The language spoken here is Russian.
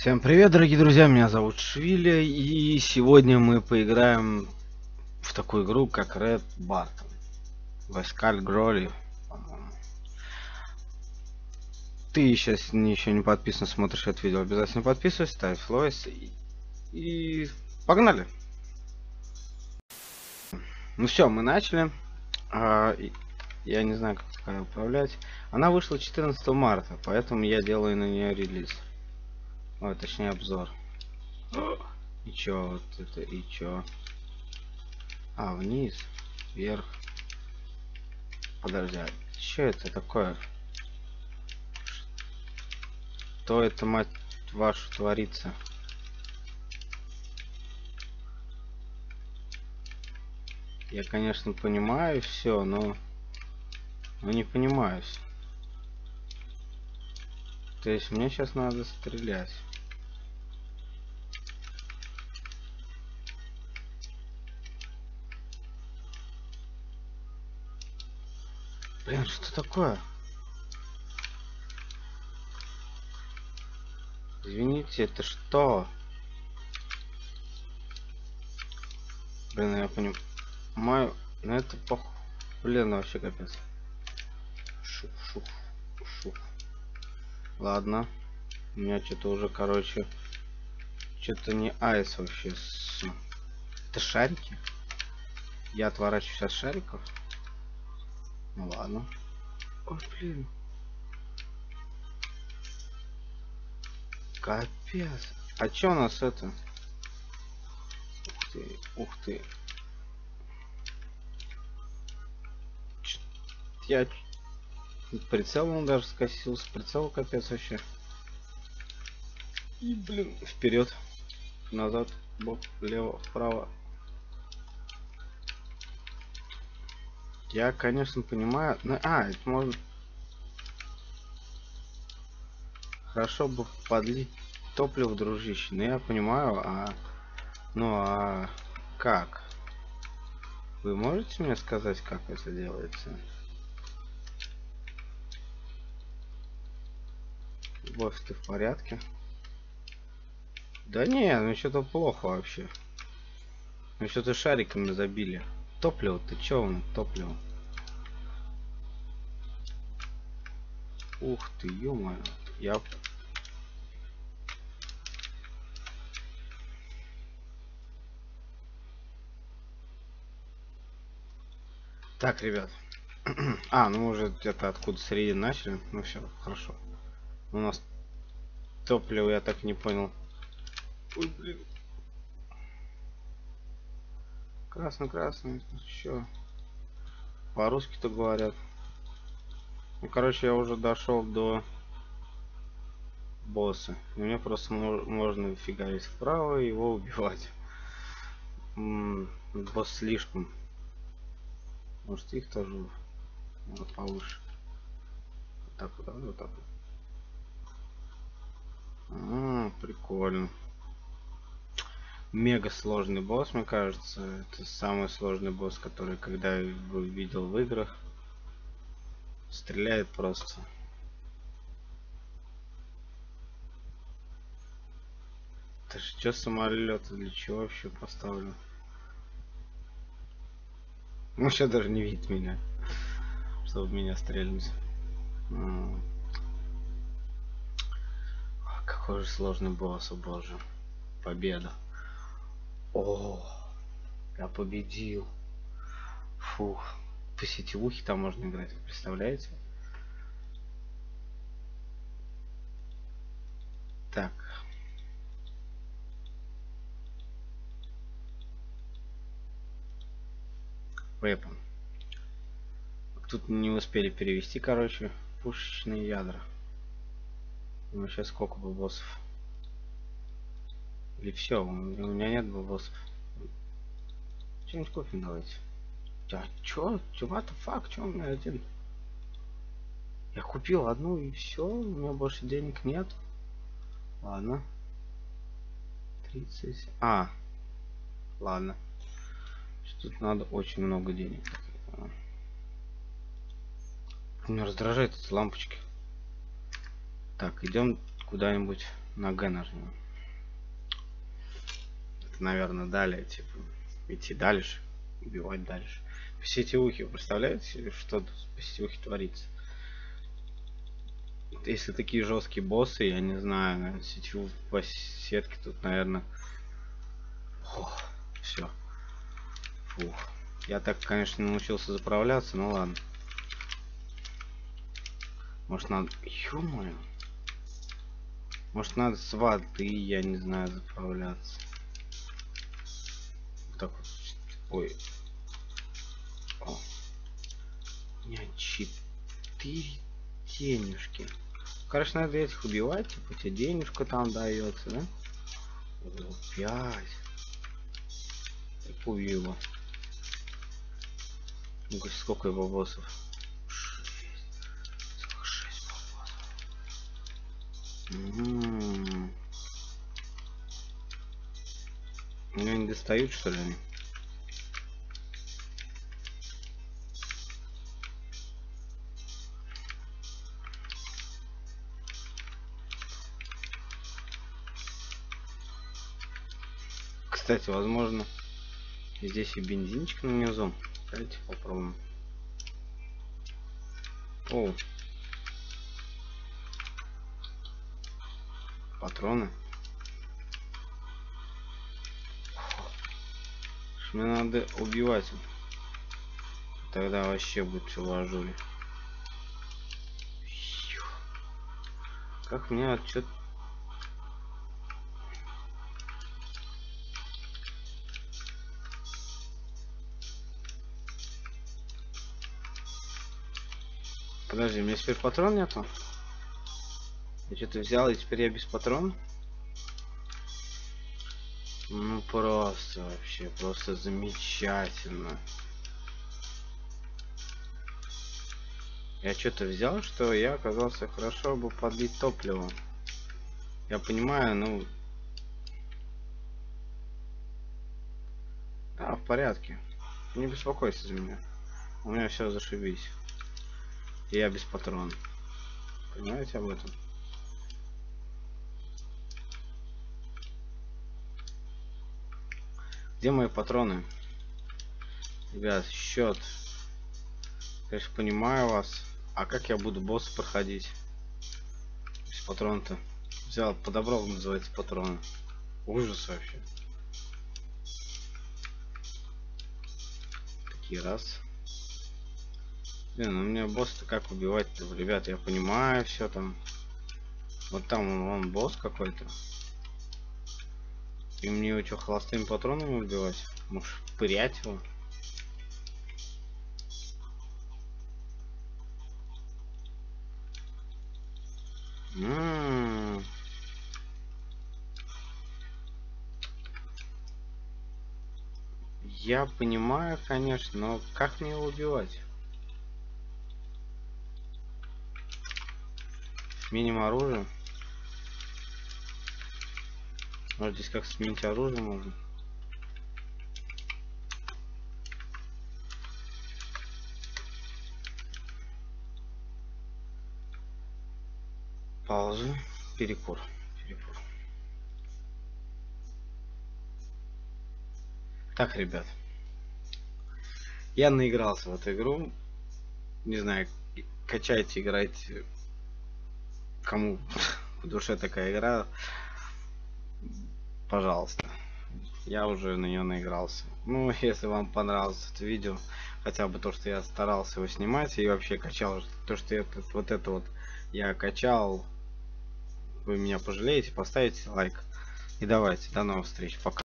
Всем привет, дорогие друзья, меня зовут Швили, и сегодня мы поиграем в такую игру, как Red Button. Васкаль Гроли, по-моему. Ты сейчас еще не подписан, смотришь это видео, обязательно подписывайся, ставь лайк и погнали! Ну все, мы начали. Я не знаю, как такая управлять. Она вышла 14 марта, поэтому я делаю на нее релиз. Ой, точнее обзор. И чё вот это, и чё? Вниз, вверх. Подожди, что это такое? Что это, мать вашу, творится? Я, конечно, понимаю все, но не понимаю. То есть мне сейчас надо стрелять. Блин, что такое? Извините, это что? Блин, я понимаю, но это блин, вообще капец. Шух, шух, шух. Ладно. У меня что-то уже, короче, что-то не айс вообще. Это шарики? Я отворачиваюсь от шариков? Ну ладно. Ой, блин. Капец. А чё у нас это? Ух ты, ух ты. Я прицелом даже скосился. Прицел капец вообще. И, блин, вперед, назад, бок, лево, вправо. Я, конечно, понимаю. Это можно. Хорошо бы подлить топливо, дружище. Но я понимаю, как? Вы можете мне сказать, как это делается? Любовь, ты в порядке? Да не, ну что-то плохо вообще. Ну что-то шариками забили. Топливо, ты чё он, топливо? Ух ты, ё-моё. Я... Так, ребят. Ну мы уже где-то откуда середины начали. Ну все, хорошо. У нас топливо, я так и не понял. Ой, блин. Красный. Еще. По-русски-то говорят. Ну, короче, я уже дошел до босса. И мне просто можно фигарить вправо и его убивать. Босс слишком. Может, их тоже надо повыше. Вот так вот, вот так вот. Прикольно. Мега сложный босс, мне кажется. Это самый сложный босс, который когда я видел в играх. Стреляет просто. Это же что, самолет? Для чего вообще поставлю? Ну, сейчас даже не видит меня, чтобы меня стрельнуть. Какой же сложный босс, о боже. Победа. О, я победил. Фух. По сетевухе там можно играть, вы представляете? Так. Weapon. Тут не успели перевести, короче, пушечные ядра. Ну, сейчас сколько бы боссов? Или все, у меня нет боссов. Что-нибудь кофе давайте. Чё, what the fuck, чё у меня один? Я купил одну и все, у меня больше денег нет. Ладно. 30. Ладно. Тут надо очень много денег. Меня раздражает эти лампочки. Так, идем куда-нибудь На Г нажмем. Это, наверное, далее, типа, идти дальше, убивать дальше. По сетевухе, представляете, что тут по сетевухе творится? Если такие жесткие боссы, я не знаю, наверное, сетевую по сетке тут, наверное... Все. Фух. Я так, конечно, научился заправляться, но ладно. Может, надо... Ё-моё. Может, надо с воды, я не знаю, заправляться. Вот так вот. Ой. О. У меня 4 денежки. Короче, надо этих убивать, типа, тебе денежка там дается, да? 5. Так, убью его. Ну-ка, сколько его боссов? 6 боссов. Меня не достают, что ли, они? Кстати, возможно, здесь и бензинчик нанизу. Давайте попробуем. О, патроны. Мне надо убивать. Тогда вообще будет все в ажуре. Как мне отчет? Подожди, у меня теперь патрон нету? Я что-то взял, и теперь я без патрона? Ну просто вообще, просто замечательно. Я что-то взял, что я оказался хорошо бы подлить топливо. Я понимаю, ну... Да, в порядке. Не беспокойся за меня. У меня все зашибись. И я без патрона. Понимаете об этом? Где мои патроны? Ребят, счет. Конечно, понимаю вас. А как я буду босса проходить? Без патрона-то. Взял, подобрал, называется, патроны. Ужас вообще. Такие раз. Блин, ну у меня босс-то как убивать-то? Ребят, я понимаю все там. Вот там он босс какой-то. И мне его что, холостыми патронами убивать? Может, пырять его? Я понимаю, конечно, но как мне его убивать? Сменим оружие. Может, здесь как сменить оружие можно? Пауза. Перекур. Перекур. Так, ребят. Я наигрался в эту игру. Не знаю, качайте, играйте. Кому в душе такая игра, пожалуйста. Я уже на нее наигрался. Ну, если вам понравилось это видео, хотя бы то, что я старался его снимать и вообще качал, то, что вот это вот я качал, вы меня пожалеете, поставите лайк. И давайте, до новых встреч, пока.